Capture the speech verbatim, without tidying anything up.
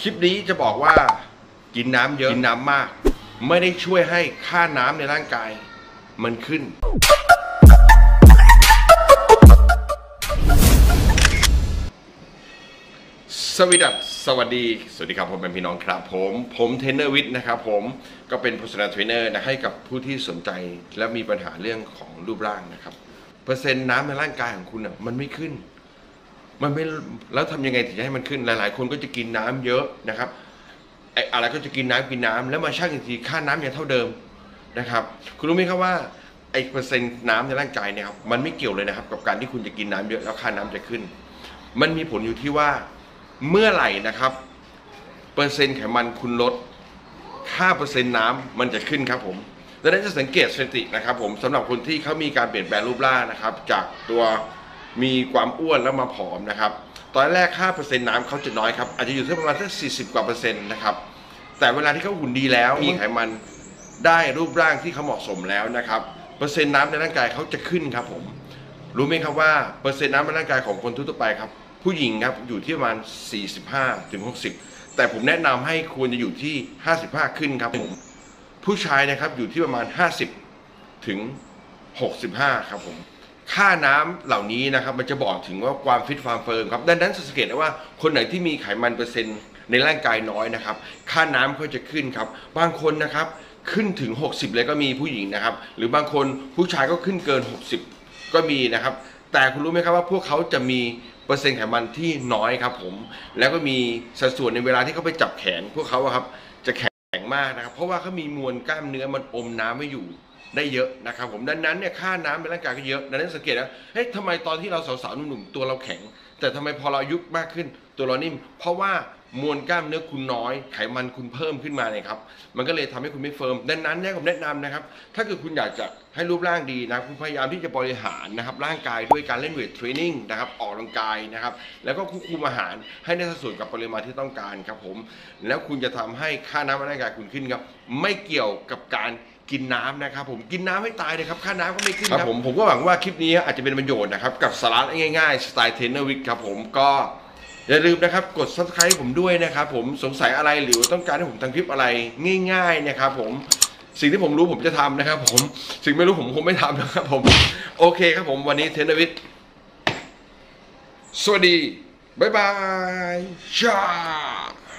คลิปนี้จะบอกว่ากินน้ำเยอะกินน้ำมากไม่ได้ช่วยให้ค่าน้ำในร่างกายมันขึ้นสวัสดีสวัสดีสวัสดีครับผมเป็นพี่น้องครับผมผมเทรนเนอร์วิทย์นะครับผมก็เป็น personal trainer นะให้กับผู้ที่สนใจและมีปัญหาเรื่องของรูปร่างนะครับเปอร์เซ็นต์น้ำในร่างกายของคุณอ่ะมันไม่ขึ้นมันไม่แล้วทำยังไงถึงจะให้มันขึ้นหลายๆคนก็จะกินน้ำเยอะนะครับไอ้อะไรก็จะกินน้ำกินน้ำแล้วมาชั่งอีกทีค่าน้ำยังเท่าเดิมนะครับคุณรู้ไหมครับว่าไอ้เปอร์เซ็นต์น้ำในร่างกายเนี่ยครับมันไม่เกี่ยวเลยนะครับกับการที่คุณจะกินน้ำเยอะแล้วค่าน้ำจะขึ้นมันมีผลอยู่ที่ว่าเมื่อไหร่นะครับเปอร์เซ็นต์ไขมันคุณลดค่าเปอร์เซ็นต์น้ำมันจะขึ้นครับผมดังนั้นจะสังเกตสถิตินะครับผมสำหรับคนที่เขามีการเปลี่ยนแปลงรูปร่างนะครับจากตัวมีความอ้วนแล้วมาผอมนะครับตอนแรกค่าเปอร์เซ็นต์น้ำเขาจะน้อยครับอาจจะอยู่ที่ประมาณสักสี่สิบกว่าเปอร์เซ็นต์นะครับแต่เวลาที่เขาหุ่นดีแล้วมีไขมันได้รูปร่างที่เขาเหมาะสมแล้วนะครับเปอร์เซ็นต์น้ำในร่างกายเขาจะขึ้นครับผมรู้ไหมครับว่าเปอร์เซ็นต์น้ำในร่างกายของคนทั่วไปครับผู้หญิงครับอยู่ที่ประมาณ สี่สิบห้าถึงหกสิบ แต่ผมแนะนำให้ควรจะอยู่ที่ ห้าสิบห้า ขึ้นครับผมผู้ชายนะครับอยู่ที่ประมาณ ห้าสิบถึงหกสิบห้า ครับผมค่าน้ำเหล่านี้นะครับมันจะบอกถึงว่าความฟิตความเฟิร์มครับดังนั้นสังเกตได้ว่าคนไหนที่มีไขมันเปอร์เซ็นต์ในร่างกายน้อยนะครับค่าน้ำเขาจะขึ้นครับบางคนนะครับขึ้นถึงหกสิบเลยก็มีผู้หญิงนะครับหรือบางคนผู้ชายก็ขึ้นเกินหกสิบก็มีนะครับแต่คุณรู้ไหมครับว่าพวกเขาจะมีเปอร์เซ็นต์ไขมันที่น้อยครับผมแล้วก็มีสัดส่วนในเวลาที่เขาไปจับแขนพวกเขาครับจะแข็งมากนะครับเพราะว่าเขามีมวลกล้ามเนื้อมันอมน้ำไว้อยู่ได้เยอะนะครับผมดังนั้นเนี่ยค่าน้ำในร่างกายก็เยอะดังนั้นสังเกตนะเฮ้ยทำไมตอนที่เราสาวๆหนุ่มๆตัวเราแข็งแต่ทำไมพอเราอายุมากขึ้นตัวเรานิ่มเพราะว่ามวลกล้ามเนื้อคุณน้อยไขมันคุณเพิ่มขึ้นมาเนี่ยครับมันก็เลยทำให้คุณไม่เฟิร์มดังนั้นเนี่ยผมแนะนำนะครับถ้าเกิดคุณอยากจะให้รูปร่างดีนะคุณพยายามที่จะบริหารนะครับร่างกายด้วยการเล่นเวทเทรนนิ่งนะครับออกกำลังกายนะครับแล้วก็ควบคุมอาหารให้ได้สัดส่วนกับปริมาณที่ต้องการครับผมแล้วคุณจะทำให้ค่าน้ำในร่างกายคุณขึ้นครับไม่เกี่ยวกับการกินน้ำนะครับผมกินน้ำให้ตายเลยครับค่าน้ำก็ไม่ขึ้นครับผมผมก็หวังว่าคลิปนี้อาจจะเป็นประโยชน์นะครับกับสาระง่ายๆสไตล์เทรนเนอร์วิกครับผมก็อย่าลืมนะครับกด ซับสไครบ์ ผมด้วยนะครับผมสงสัยอะไรหรือต้องการให้ผมทำคลิปอะไรง่ายๆนะครับผมสิ่งที่ผมรู้ผมจะทำนะครับผมสิ่งไม่รู้ผมคงไม่ทำนะครับผมโอเคครับผมวันนี้เทรนเนอร์วิกสวัสดีบ๊ายบายจ้า